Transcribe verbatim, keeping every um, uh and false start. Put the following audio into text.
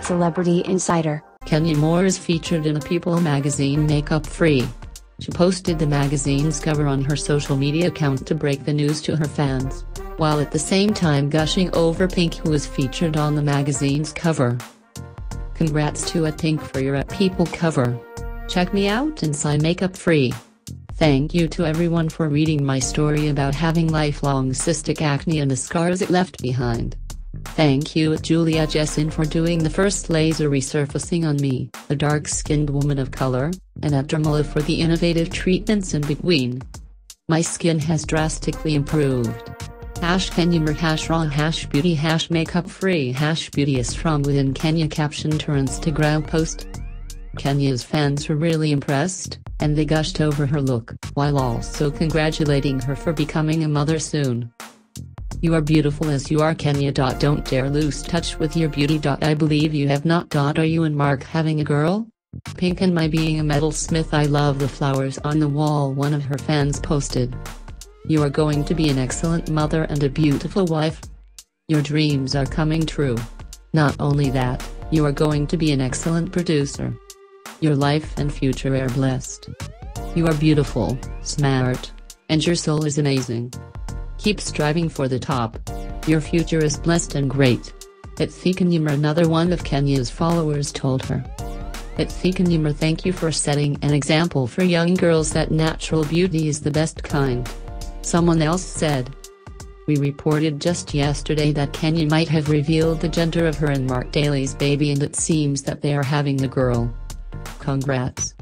Celebrity Insider. Kenya Moore is featured in a People magazine Makeup Free. She posted the magazine's cover on her social media account to break the news to her fans, while at the same time gushing over Pink, who is featured on the magazine's cover. Congrats to at Pink for your at People cover. Check me out inside Makeup Free. Thank you to everyone for reading my story about having lifelong cystic acne and the scars it left behind. Thank you at Julia Jessin for doing the first laser resurfacing on me, a dark-skinned woman of color, and at Dermala for the innovative treatments in between. My skin has drastically improved. Hash Kenya Moore hash raw hash beauty hash makeup free hash beauty is from within Kenya caption to her Instagram post. Kenya's fans were really impressed, and they gushed over her look, while also congratulating her for becoming a mother soon. You are beautiful as you are, Kenya. Don't dare lose touch with your beauty. I believe you have not. Are you and Mark having a girl? Pink and my being a metalsmith. I love the flowers on the wall, one of her fans posted. You are going to be an excellent mother and a beautiful wife. Your dreams are coming true. Not only that, you are going to be an excellent producer. Your life and future are blessed. You are beautiful, smart, and your soul is amazing. Keep striving for the top. Your future is blessed and great. At Kenya Moore, another one of Kenya's followers, told her. At Kenya Moore, thank you for setting an example for young girls that natural beauty is the best kind. Someone else said. We reported just yesterday that Kenya might have revealed the gender of her and Mark Daly's baby, and it seems that they are having a girl. Congrats.